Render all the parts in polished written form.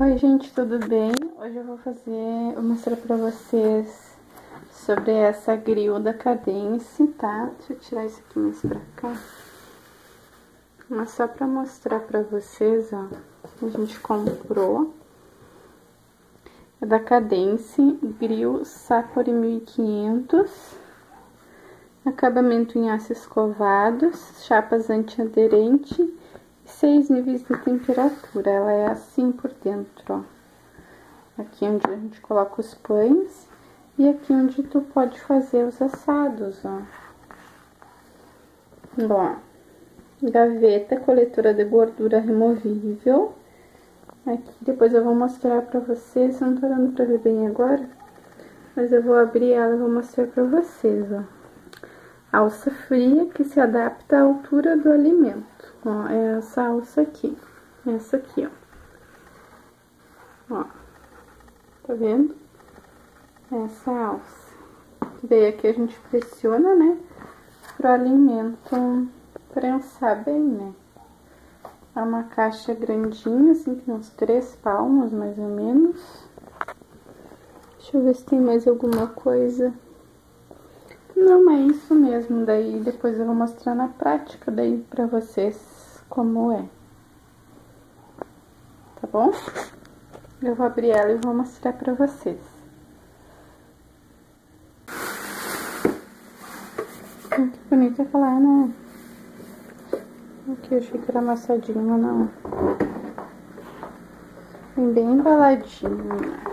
Oi gente, tudo bem? Hoje eu vou mostrar pra vocês sobre essa grill da Cadence, tá? Deixa eu tirar isso aqui mais pra cá. Mas só pra mostrar pra vocês, ó, a gente comprou. É da Cadence, grill Sapori 1500. Acabamento em aço escovados, chapas antiaderente e 6 níveis de temperatura. Ela é assim por dentro, ó. Aqui onde a gente coloca os pães e aqui onde tu pode fazer os assados, ó. Ó, gaveta coletora de gordura removível. Aqui depois eu vou mostrar pra vocês, eu não tô dando pra ver bem agora, mas eu vou abrir ela e vou mostrar pra vocês, ó. Alça fria que se adapta à altura do alimento. Ó, é essa alça aqui. Essa aqui, ó. Ó. Tá vendo? Essa alça. Daí aqui a gente pressiona, né? Pro alimento prensar bem, né? É uma caixa grandinha, assim, tem uns 3 palmos, mais ou menos. Deixa eu ver se tem mais alguma coisa. Não, é isso mesmo, daí depois eu vou mostrar na prática daí pra vocês como é. Tá bom? Eu vou abrir ela e vou mostrar pra vocês. Que bonita que ela é, né? Aqui, eu achei que era amassadinho, mas não. Vem bem embaladinho.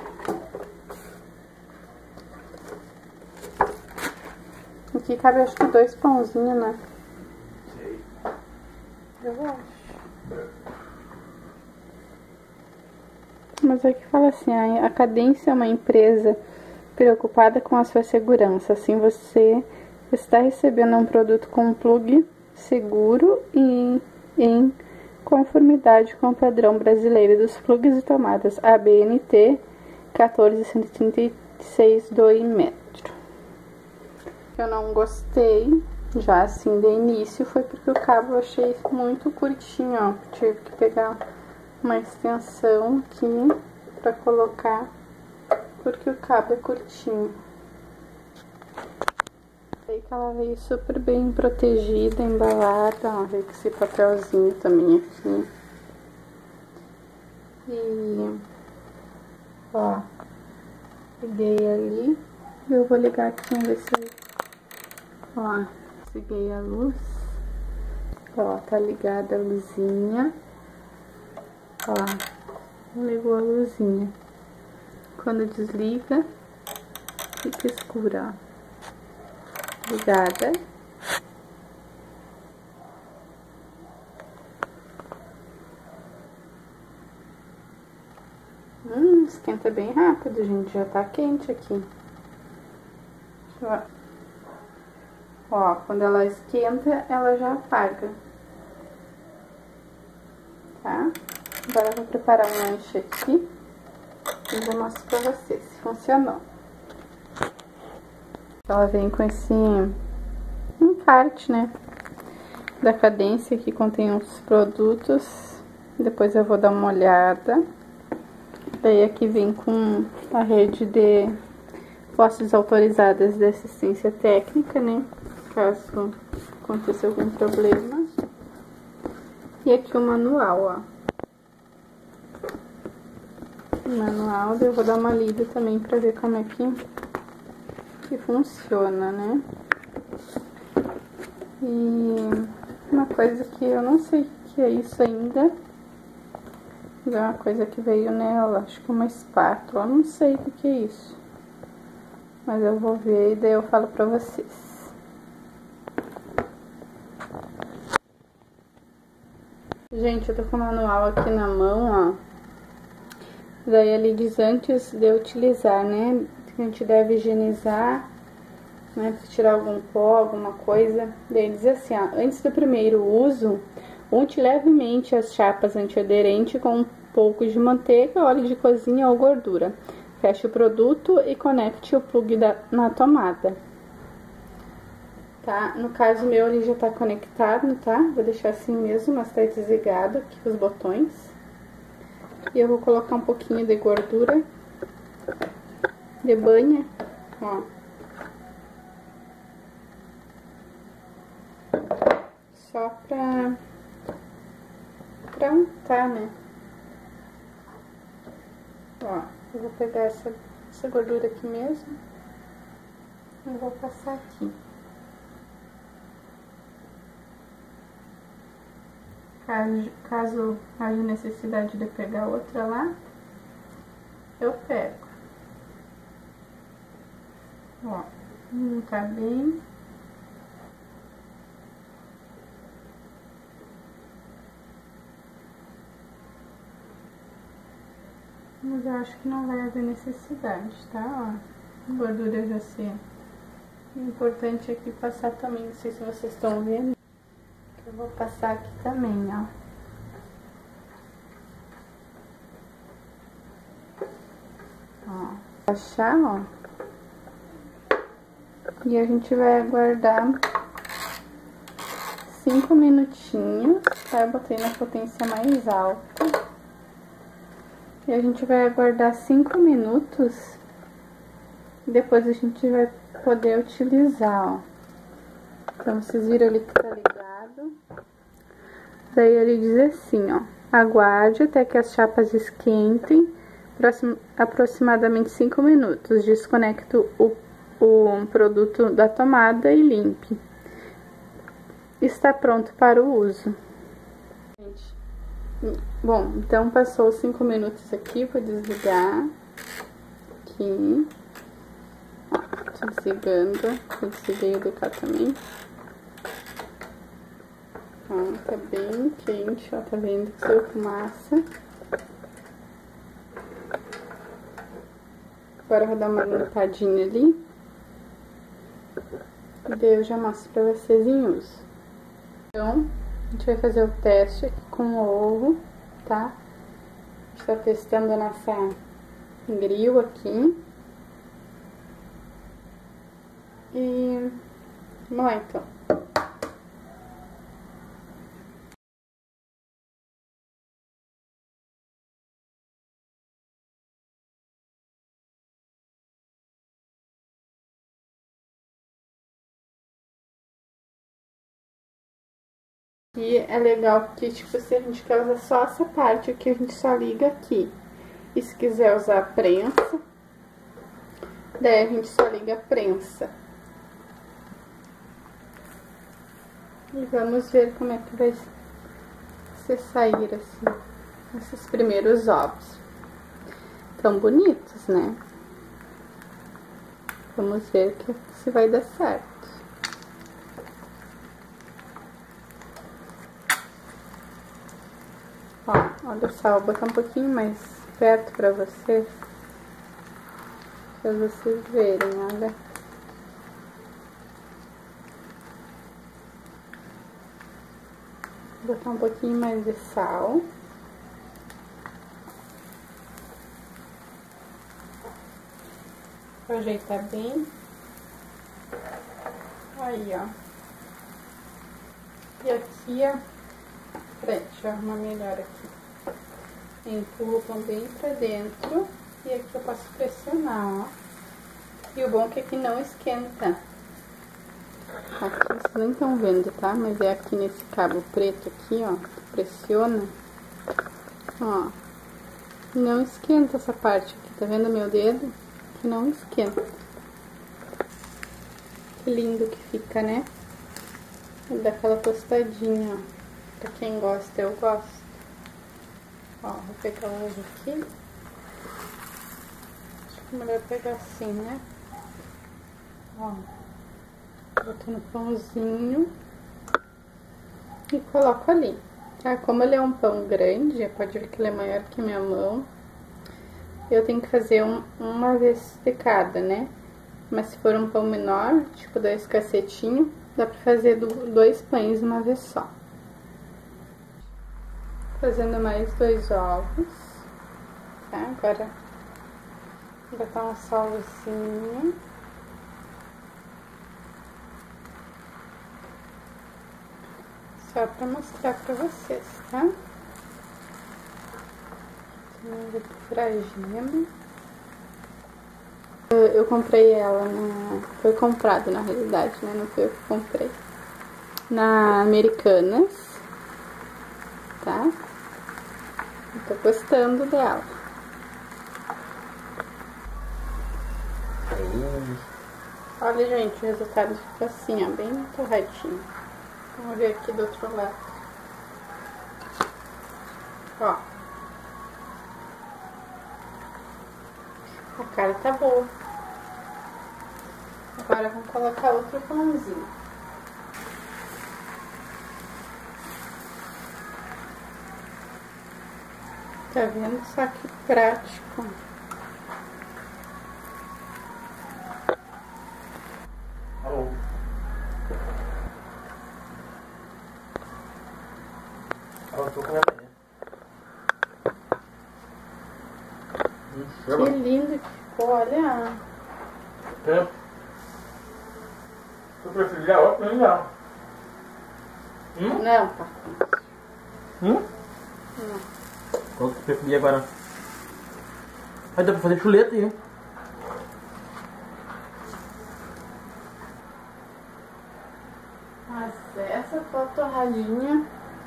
Aqui cabe acho que 2 pãozinhos, né? Sei. Eu acho. Mas aqui fala assim, a Cadence é uma empresa preocupada com a sua segurança. Assim você está recebendo um produto com um plug seguro e em conformidade com o padrão brasileiro dos plugs e tomadas ABNT 14136 do metro. Eu não gostei, já assim, de início, foi porque o cabo eu achei muito curtinho, ó. Tive que pegar uma extensão aqui pra colocar, porque o cabo é curtinho. Sei que ela veio super bem protegida, embalada, ó, veio com esse papelzinho também aqui. E, ó, liguei ali, e eu vou ligar aqui, ver se... Ó, liguei a luz. Ó, tá ligada a luzinha. Ó, ligou a luzinha. Quando desliga, fica escura, ó. Ligada. Esquenta bem rápido, gente. Já tá quente aqui. Ó, quando ela esquenta, ela já apaga. Tá? Agora eu vou preparar um lanche aqui e vou mostrar pra vocês se funcionou. Ela vem com esse encarte, né? Da Cadence, que contém os produtos. Depois eu vou dar uma olhada. Daí aqui vem com a rede de postes autorizadas de assistência técnica, né? Caso aconteça algum problema. E aqui o manual, ó. O manual, eu vou dar uma lida também pra ver como é que funciona, né? E uma coisa que eu não sei o que é isso ainda. É uma coisa que veio nela, acho que uma espátula, eu não sei o que é isso. Mas eu vou ver e daí eu falo pra vocês. Gente, eu tô com o manual aqui na mão, ó. Daí ele diz antes de utilizar, né? Que a gente deve higienizar, né? Se tirar algum pó, alguma coisa. Daí ele diz assim, ó. Antes do primeiro uso, unte levemente as chapas antiaderentes com um pouco de manteiga, óleo de cozinha ou gordura. Feche o produto e conecte o plug na tomada. Tá? No caso meu ele já tá conectado, tá? Vou deixar assim mesmo, mas tá desligado aqui os botões. E eu vou colocar um pouquinho de gordura de banha, ó. Só pra untar, né? Ó, eu vou pegar essa gordura aqui mesmo e vou passar aqui. Caso haja necessidade de pegar outra lá, eu pego. Ó, não tá bem. Mas eu acho que não vai haver necessidade, tá? Ó, a gordura já ser. O importante aqui passar também, não sei se vocês estão vendo. Eu vou passar aqui também, ó. Ó, baixar, ó. E a gente vai aguardar 5 minutinhos, tá? Eu botei na potência mais alta. E a gente vai aguardar 5 minutos. E depois a gente vai poder utilizar, ó. Então, vocês viram ali que tá ligado. Daí ele diz assim, ó. Aguarde até que as chapas esquentem, aproximadamente 5 minutos. Desconecte o produto da tomada e limpe. Está pronto para o uso. Bom, então passou 5 minutos aqui, vou desligar. Aqui. Ó, desligando. Eu desliguei o de cá também. Ó, tá bem quente, ó, tá vendo que saiu fumaça. Agora eu vou dar uma limpadinha ali. E daí eu já mostro pra vocês em uso. Então, a gente vai fazer o teste aqui com o ovo, tá? A gente tá testando a nossa grill aqui. E vamos lá, então. E é legal porque, tipo, se a gente quer usar só essa parte aqui, a gente só liga aqui. E se quiser usar a prensa, daí a gente só liga a prensa. E vamos ver como é que vai se sair, assim, esses primeiros ovos. Tão bonitos, né? Vamos ver se vai dar certo. Ó, olha só, vou botar um pouquinho mais perto pra vocês verem, olha. Vou botar um pouquinho mais de sal. Vou ajeitar bem. Aí, ó. E aqui, ó. Peraí, deixa eu arrumar melhor aqui. Empurro o pão bem pra dentro. E aqui eu posso pressionar, ó. E o bom é que aqui não esquenta. Aqui vocês nem estão vendo, tá? Mas é aqui nesse cabo preto aqui, ó. Pressiona. Ó. Não esquenta essa parte aqui. Tá vendo meu dedo? Que não esquenta. Que lindo que fica, né? Dá aquela tostadinha, ó. Pra quem gosta, eu gosto. Ó, vou pegar o ovo aqui. Acho que é melhor pegar assim, né? Ó. Boto no pãozinho. E coloco ali. Tá? Como ele é um pão grande, pode ver que ele é maior que minha mão. Eu tenho que fazer uma vez de cada, né? Mas se for um pão menor, tipo 2 cacetinhos, dá pra fazer 2 pães uma vez só. Fazendo mais 2 ovos, tá? Agora vou botar um salzinho. Só pra mostrar pra vocês, tá? Vou procurar a gema. Eu comprei ela foi comprado na realidade, né? Não foi eu que comprei. Na Americanas, tá? Eu tô gostando dela. Olha, gente, o resultado fica assim, ó, bem torradinho. Vamos ver aqui do outro lado. Ó. A cara tá boa. Agora vamos colocar outro pãozinho. Tá vendo? Só que prático. Alô? Eu tô com ela aí. Que lindo que ficou, olha. Tempo. Tu preferia a outra? Não. Não, tá. Não. Qual que tu preferia agora? Aí dá pra fazer chuleta aí. Mas essa tua torradinha.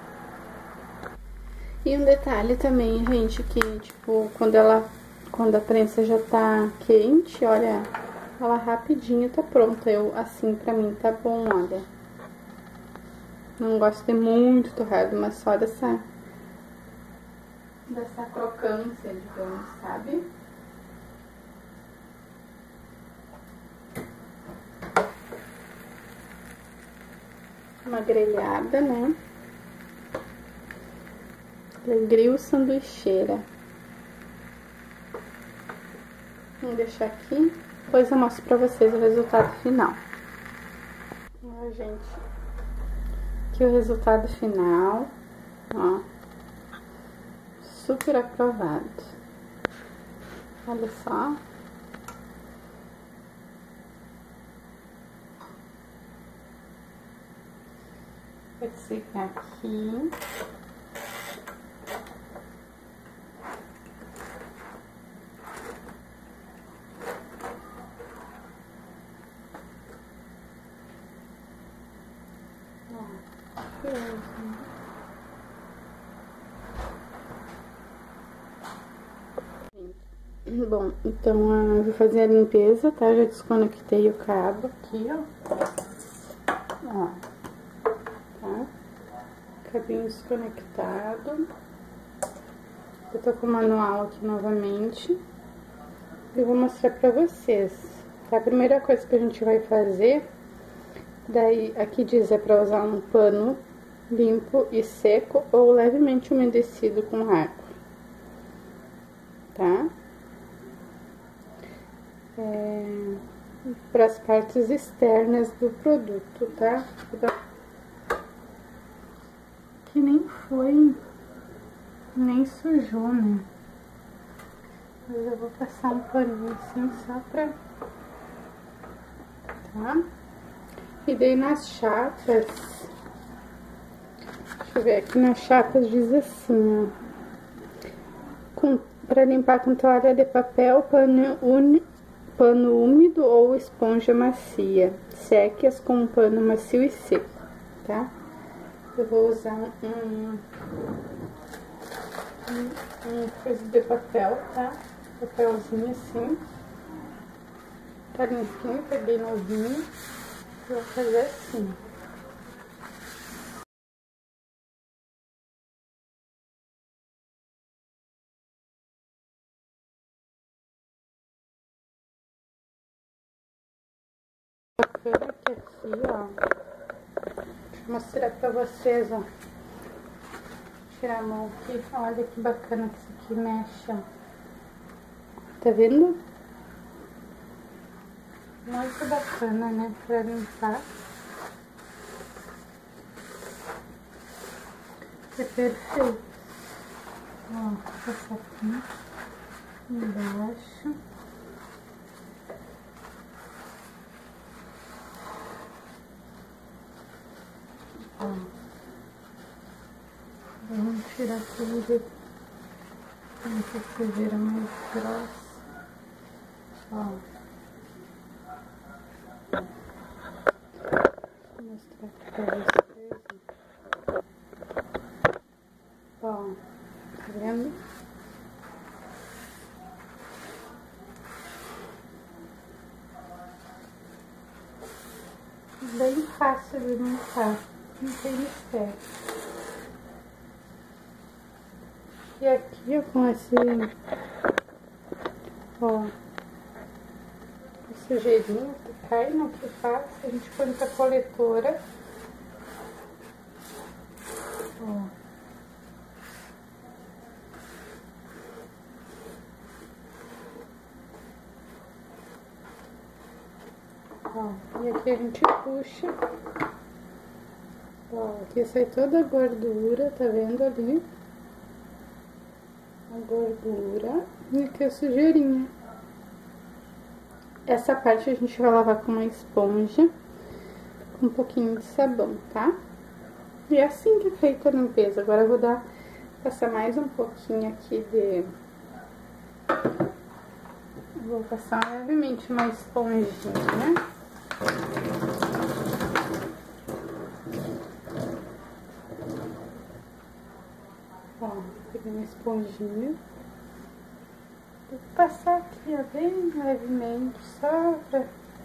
E um detalhe também, gente, que tipo, quando a prensa já tá quente, olha, ela rapidinho tá pronta. Assim, pra mim tá bom, olha. Não gosto de muito torrado, mas só dessa crocância, digamos, sabe? Uma grelhada, né? Grill sanduicheira. Vou deixar aqui. Depois eu mostro pra vocês o resultado final. Ó, gente. Aqui o resultado final. Ó. Super aprovado. Olha só. Vou desligar aqui. Bom, então eu vou fazer a limpeza, tá? Já desconectei o cabo aqui, ó. Ó. Tá? Cabinho desconectado. Eu tô com o manual aqui novamente. Eu vou mostrar pra vocês, tá? A primeira coisa que a gente vai fazer, daí aqui diz pra usar um pano limpo e seco ou levemente umedecido com água, tá? Para as partes externas do produto, tá? Que nem sujou, né? Mas eu vou passar um paninho assim só pra... Tá? E daí nas chapas... Deixa eu ver, aqui nas chapas diz assim, ó. Para limpar com toalha de papel, pano úmido ou esponja macia. Seque-as com um pano macio e seco, tá? Eu vou usar um coisa de papel, tá? Papelzinho assim. Tá limpinho, peguei novinho. Vou fazer assim. Bacana que aqui, ó. Deixa eu mostrar pra vocês, ó. Vou tirar a mão aqui. Olha que bacana que isso aqui mexe, ó. Tá vendo? Muito bacana, né? Pra limpar. É perfeito. Ó, vou passar aqui embaixo. Ó. Vamos tirar tudo. Essa sujeira mais grossa. Ó. Vou mostrar aqui pra vocês. Ó, tá vendo? Bem fácil de limpar, não tem mistério. E aqui, ó, com esse, ó, sujeirinha que cai, não que faz, a gente põe com a coletora, ó. Ó, e aqui a gente puxa, ó, aqui sai toda a gordura, tá vendo ali? A gordura e aqui a sujeirinha. Essa parte a gente vai lavar com uma esponja, com um pouquinho de sabão, tá? E é assim que é feita a limpeza. Agora eu vou passar mais um pouquinho aqui de... Vou passar levemente uma esponjinha. Ó, peguei uma esponjinha. Vou passar aqui, ó, bem levemente, só pra...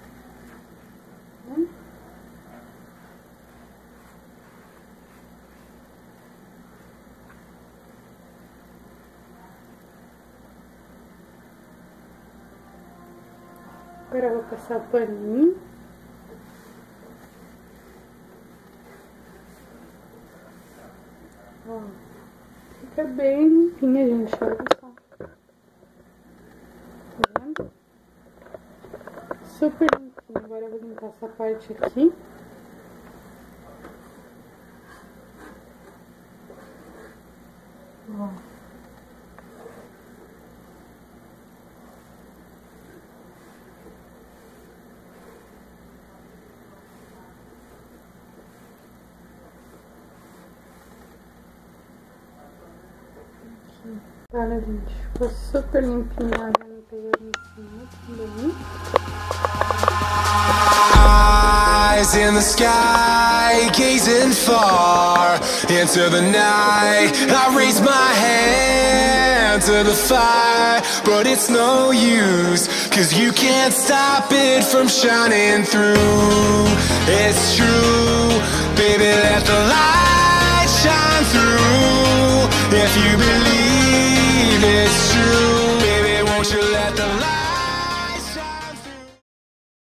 Agora eu vou passar o paninho. Ó, fica bem limpinha, gente, olha só. Tá vendo? Super limpinha. Agora eu vou limpar essa parte aqui. Ó. Olha, gente, ficou super limpinha, já não pegou em cima também. Eyes in the sky, gazing far into the night. I raise my hand to the fire, but it's no use, 'cause you can't stop it from shining through. It's true, baby, let the light